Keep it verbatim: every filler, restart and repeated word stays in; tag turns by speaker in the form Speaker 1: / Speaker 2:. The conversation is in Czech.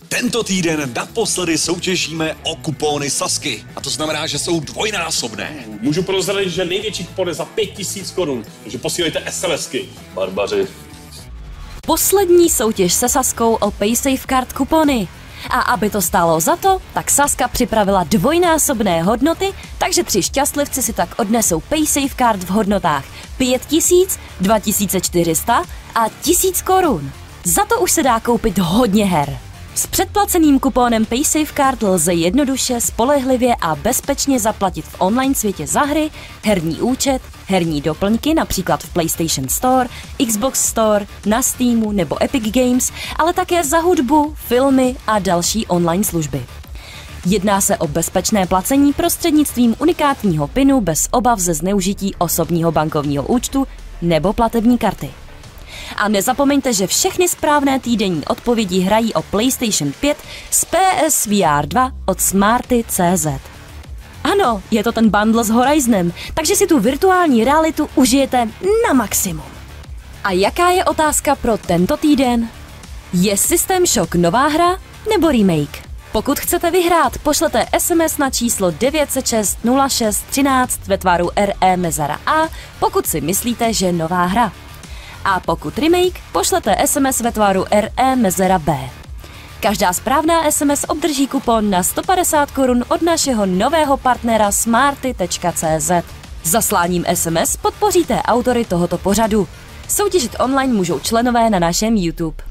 Speaker 1: Tento týden naposledy soutěžíme o kupóny Sazky. A to znamená, že jsou dvojnásobné.
Speaker 2: Můžu prozradit, že největší kupon je za pět tisíc korun. Takže posílejte SMSky. Barbaři.
Speaker 3: Poslední soutěž se Sazkou o PaySafeCard kupony. A aby to stálo za to, tak Sazka připravila dvojnásobné hodnoty, takže tři šťastlivci si tak odnesou PaySafeCard v hodnotách pět tisíc, dva tisíce čtyři sta a tisíc korun. Za to už se dá koupit hodně her. S předplaceným kupónem PaySafeCard lze jednoduše, spolehlivě a bezpečně zaplatit v online světě za hry, herní účet, herní doplňky například v PlayStation Store, Xbox Store, na Steamu nebo Epic Games, ale také za hudbu, filmy a další online služby. Jedná se o bezpečné placení prostřednictvím unikátního pinu bez obav ze zneužití osobního bankovního účtu nebo platební karty. A nezapomeňte, že všechny správné týdenní odpovědi hrají o PlayStation pět z P S V R dva od Smarty tečka cé zet. Ano, je to ten bundle s Horizonem, takže si tu virtuální realitu užijete na maximum. A jaká je otázka pro tento týden? Je System Shock nová hra nebo remake? Pokud chcete vyhrát, pošlete S M S na číslo devět set šest nula šest třináct ve tvaru R E Mezara A, pokud si myslíte, že nová hra. A pokud remake, pošlete S M S ve tvaru R E Mezera B. Každá správná S M S obdrží kupon na sto padesát korun od našeho nového partnera Smarty tečka cé zet. Zasláním S M S podpoříte autory tohoto pořadu. Soutěžit online můžou členové na našem YouTube.